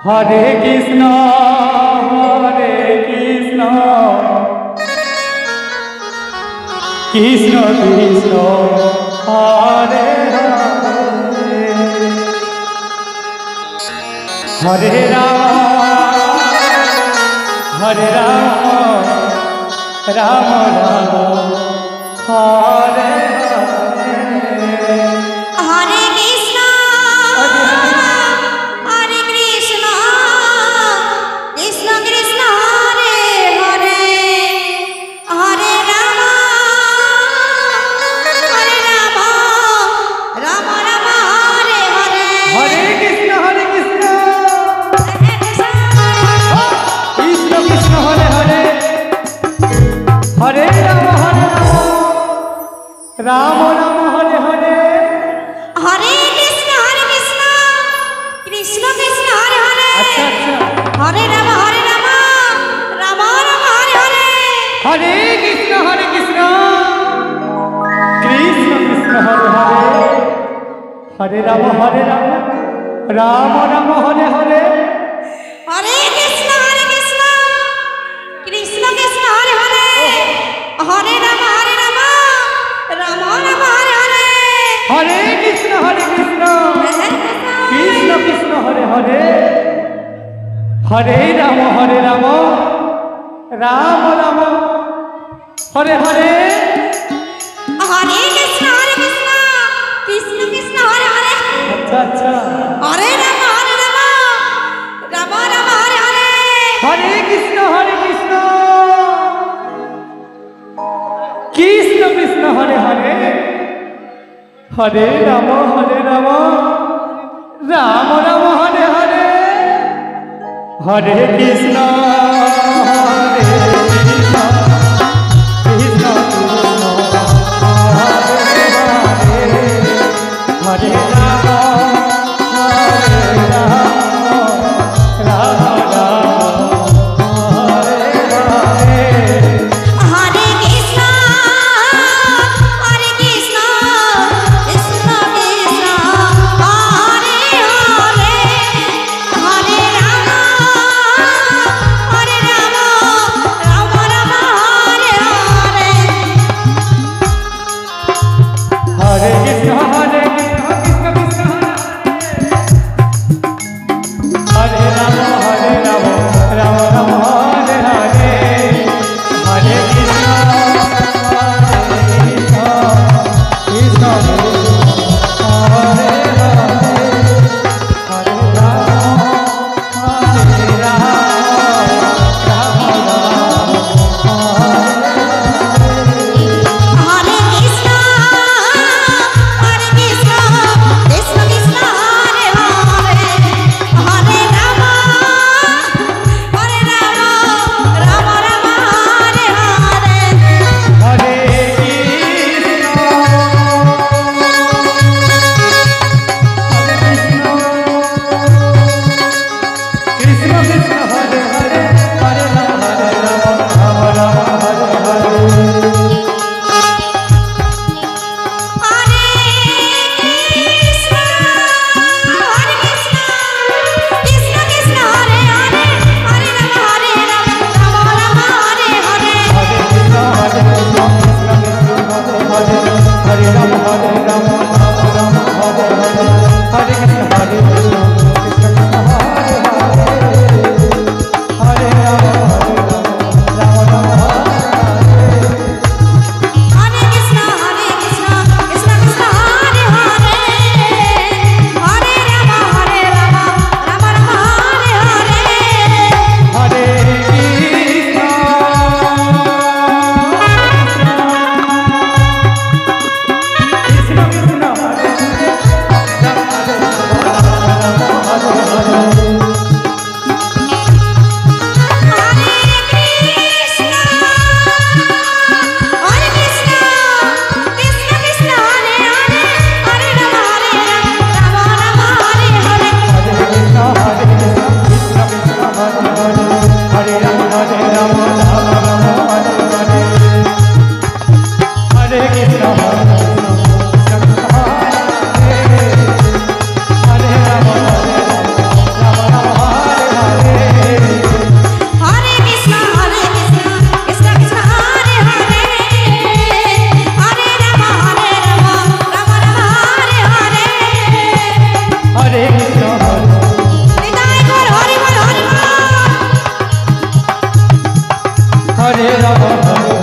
हरे कृष्ण कृष्ण कृष्ण हरे हरे हरे राम राम राम हरे राम राम हरे हरे हरे कृष्ण कृष्ण कृष्ण हरे हरे अच्छा अच्छा हरे राम राम राम हरे हरे हरे कृष्ण कृष्ण कृष्ण हरे हरे हरे राम राम राम हरे हरे हरे कृष्ण कृष्ण कृष्ण हरे हरे हरे राम राम राम हरे हरे हरे कृष्ण कृष्ण कृष्ण हरे हरे हरे राम राम राम हरे हरे हरे कृष्ण कृष्ण कृष्ण हरे हरे अच्छा अच्छा हरे राम राम राम हरे हरे हरे कृष्ण कृष्ण हरे हरे हरे राम राम राम हरे हरे हरे कृष्ण कृष्ण कृष्ण हरे हरे राम राम हरे कृष्ण कृष्ण कृष्ण हरे राम हरे